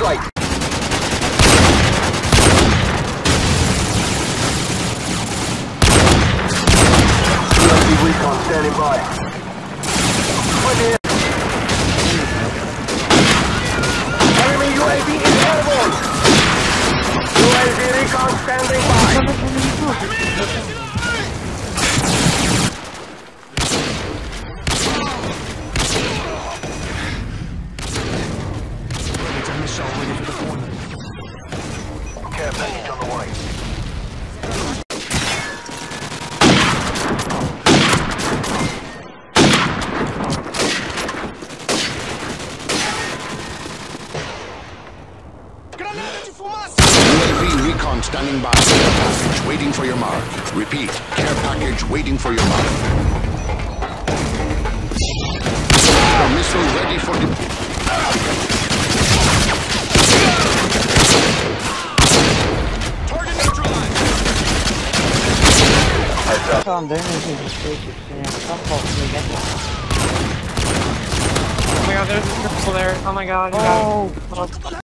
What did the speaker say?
strike. UAV recon standing by. Enemy UAV is airborne. UAV recon standing by. Care package on the way. UAV recon standing by. Care package waiting for your mark. Repeat, care package waiting for your mark. The missile ready for deployment. Tamam dönmeyeceğiz işte hepsini. Tam korkuyor gerçekten. Oh my god, there's a triple there. Oh my god, you got it.